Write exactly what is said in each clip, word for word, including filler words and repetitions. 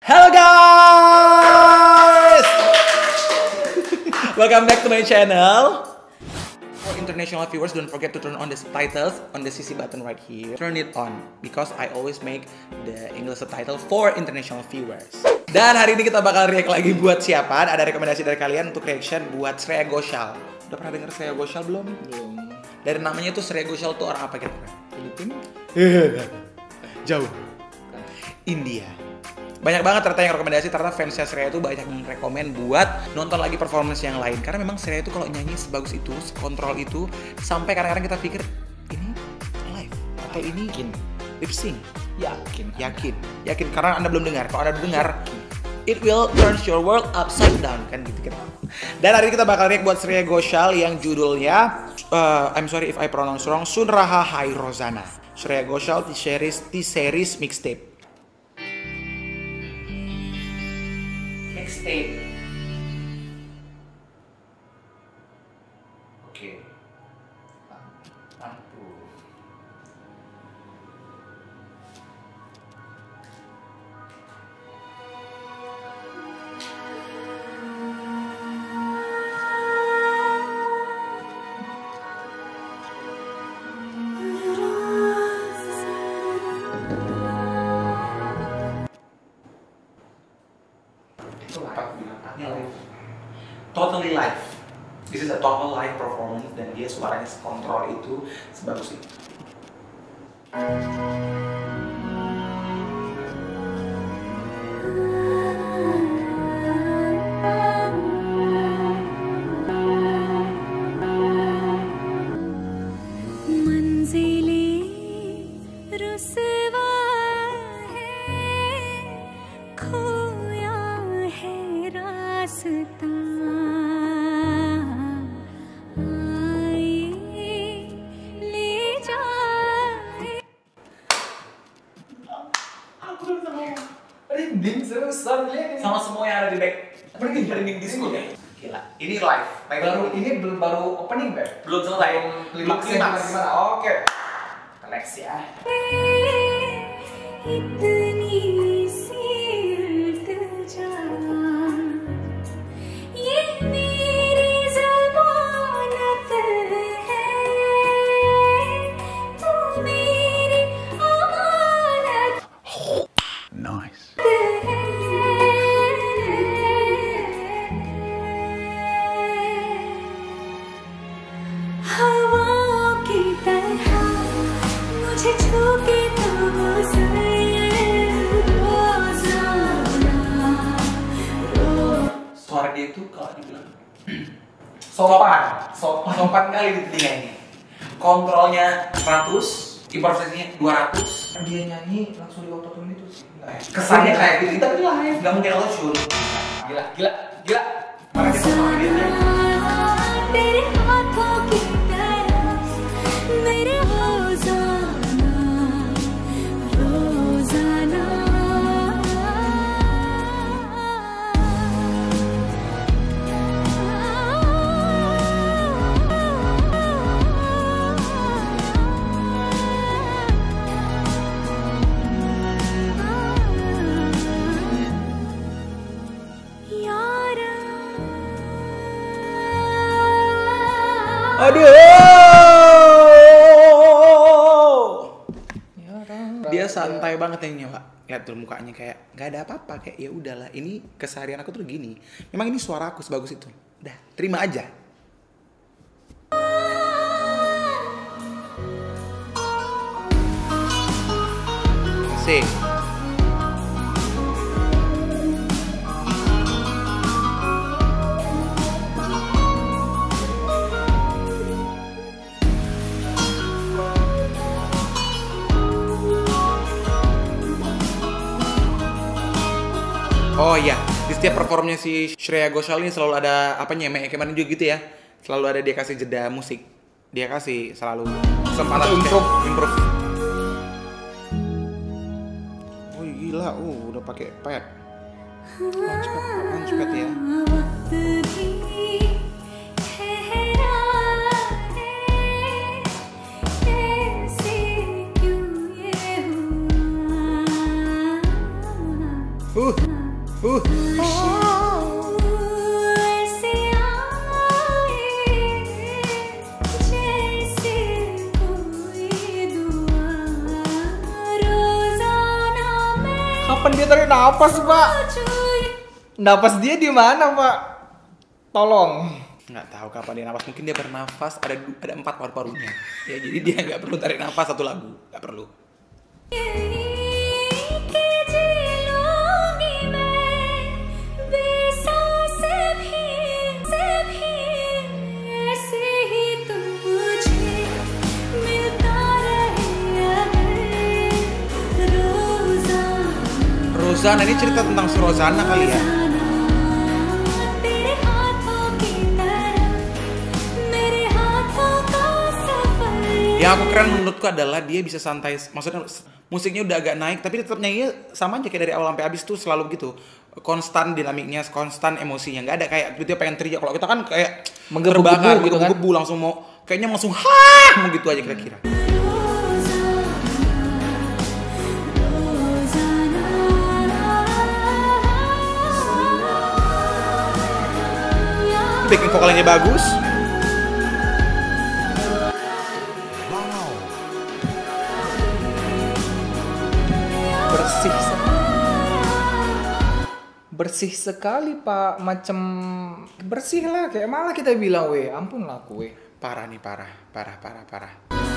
Hello guys! Welcome back to my channel. For international viewers, don't forget to turn on the subtitles on the C C button right here. Turn it on because I always make the English subtitle for international viewers. Dan hari ini kita bakal react lagi buat siapa? Ada rekomendasi dari kalian untuk reaction buat Shreya Ghoshal. Udah pernah denger Shreya Ghoshal belum? Belum. Dari namanya tuh Shreya Ghoshal tuh orang apa kira-kira? Filipina? Jauh. India. Banyak banget ternyata yang rekomendasi, ternyata fansnya Shreya itu banyak yang rekomen buat nonton lagi performance yang lain. Karena memang Shreya itu kalau nyanyi sebagus itu, sekontrol itu, sampai kadang-kadang kita pikir ini live atau ini lip sync. Yakin, yakin, yakin. Karena Anda belum dengar. Kalau Anda dengar, it will turn your world upside down, kan gitu kan. Dan hari ini kita bakal react buat Shreya Ghoshal yang judulnya uh, I'm sorry if I pronounce wrong, Sun Raha Hai Rozana. Shreya Ghoshal T-Series T-Series Mixtape. Mixtape. Oke. Ampun. Totally live. This is a total live performance dan dia suaranya sekontrol itu, sebagus itu. Sama semua yang ada di back. Mending trending disco ya. Gila. Ini live. Baru ini belum baru opening Beb. Belum selesai. Belum klimaks gimana? Oke. Relax ya. Suara dia itu kalau dibilang sopan, sopan, sopan kali di telinga ini. Kontrolnya seratus, improvisasinya dua ratus. Dia nyanyi langsung di autotune itu sih. Kesannya kayak gitu, tapi live, nggak mungkin auto-tune. Gila, gila, gila. Mana kita sama dia? Aduh, dia santai banget yang Pak. Lihat tuh mukanya kayak nggak ada apa-apa, kayak ya udahlah. Ini keseharian aku tuh gini. Memang ini suara aku sebagus itu. Udah, terima aja. Asik. Oh iya, di setiap performnya si Shreya Ghoshal ini selalu ada apa nyemeh kemarin juga gitu ya. Selalu ada dia kasih jeda musik. Dia kasih selalu kesempatan untuk improve. improve. Oh gila, uh udah pakai pad. Launchpad, launchpad ya. Uh, uh. Kapan dia tarik napas, Pak? Napas dia di mana, Pak? Tolong. Nggak tahu kapan dia nafas. Mungkin dia bernafas ada ada empat paru-parunya. Ya jadi dia nggak perlu tarik nafas satu lagu. Nggak perlu. Rozana, ini cerita tentang si Rozana kali ya. Yang aku keren menurutku adalah dia bisa santai, maksudnya musiknya udah agak naik tapi tetap nyanyi sama aja kayak dari awal sampai habis tuh selalu begitu. Konstan dinamiknya, konstan emosinya, nggak ada kayak dia pengen teriak. Kalau kita kan kayak terbakar gitu, menggebu langsung mau kayaknya langsung hah mau gitu aja kira-kira. Backing vokalnya bagus. Bersih sekali. Bersih sekali, Pak. Macam bersih lah, kayak malah kita bilang, weh, ampun lah aku, weh. Parah nih, parah, parah, parah, parah.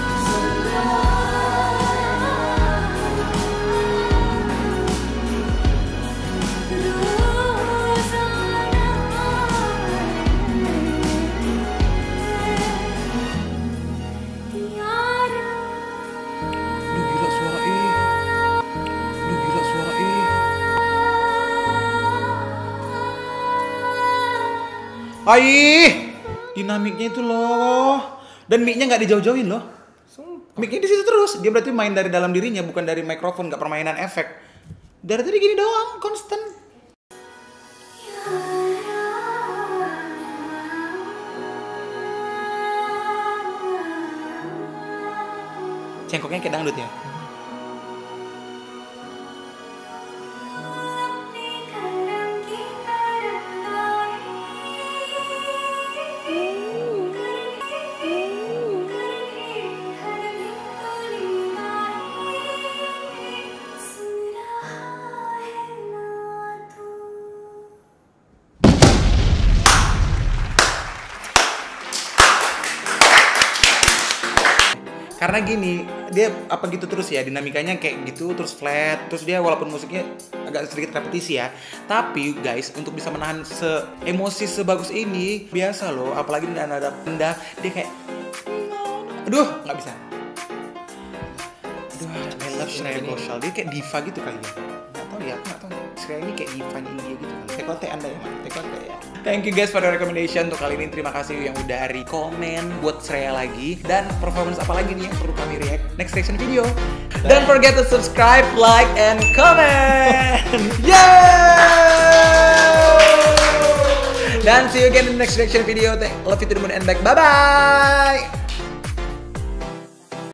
Aih, dinamiknya itu loh, dan mic-nya nggak dijauh-jauhin loh. Mic-nya di situ terus. Dia berarti main dari dalam dirinya, bukan dari mikrofon, nggak permainan efek. Dari tadi gini doang, konstan. Cengkoknya kayak dangdut ya. Karena gini, dia apa gitu terus ya, dinamikanya kayak gitu, terus flat, terus dia walaupun musiknya agak sedikit repetisi ya, tapi guys, untuk bisa menahan se emosi sebagus ini, biasa loh, apalagi dengan nada rendah, dia kayak aduh, nggak bisa. Aduh, I love Shreya Ghoshal, dia kayak diva gitu kali ya. Nggak tahu ya, aku nggak tahu. Shreya ini kayak diva India gitu kali. Tekote Anda ya, Mas. Tekote ya. Thank you guys for the recommendation untuk kali ini. Terima kasih yang udah rekomen buat Shreya lagi. Dan performance apa lagi nih yang perlu kami react next reaction video. Don't forget to subscribe, like, and comment. Yeah! Dan see you again in the next reaction video. Love you to the moon and back. Bye bye.